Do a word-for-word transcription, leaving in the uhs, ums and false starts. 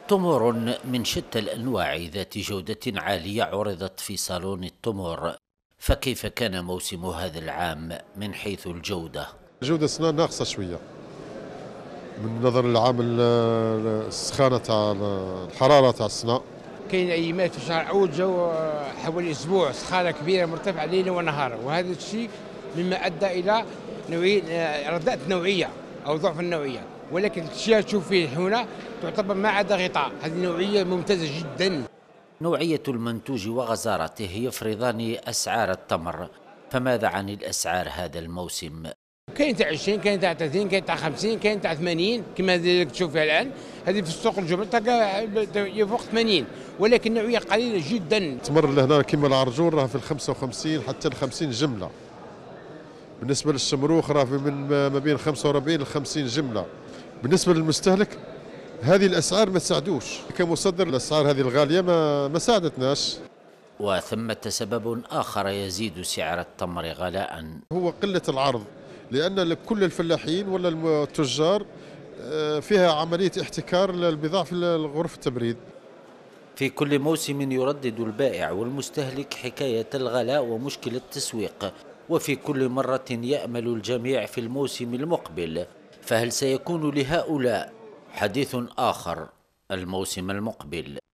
تمور من شتى الأنواع ذات جودة عالية عرضت في صالون التمور، فكيف كان موسم هذا العام من حيث الجودة؟ الجودة السنة ناقصة شوية من نظر العام، السخانة تاع الحرارة تاع السنة. كاين ايامات في شهر اول جو حوالي اسبوع سخانه كبيره مرتفعه ليلا ونهارا، وهذا الشيء مما ادى الى نوعيه ردات نوعيه او ضعف النوعيه، ولكن الشيء تشوف فيه هنا تعتبر ما عدا غطاء، هذه نوعيه ممتازه جدا. نوعية المنتوج وغزارته يفرضان أسعار التمر، فماذا عن الأسعار هذا الموسم؟ كاين تاع عشرين، كاين تاع ثلاثين، كاين تاع خمسين، كاين تاع ثمانين كما هذه تشوف فيها الان. هذه في السوق الجمل تلقى فوق ثمانين، ولكن نوعيه قليله جدا. تمر لهنا كما العرجون راه في ال خمسة وخمسين حتى ال خمسين جمله. بالنسبه للشمروخ راه من ما بين خمسة وأربعين ل خمسين جمله. بالنسبه للمستهلك هذه الاسعار ما تساعدوش، كمصدر الاسعار هذه الغاليه ما ما ساعدتناش. وثمة سبب آخر يزيد سعر التمر غلاء، هو قله العرض، لان كل الفلاحين ولا التجار فيها عمليه احتكار للبضاعه في غرف التبريد. في كل موسم يردد البائع والمستهلك حكاية الغلاء ومشكل التسويق، وفي كل مرة يأمل الجميع في الموسم المقبل، فهل سيكون لهؤلاء حديث آخر الموسم المقبل؟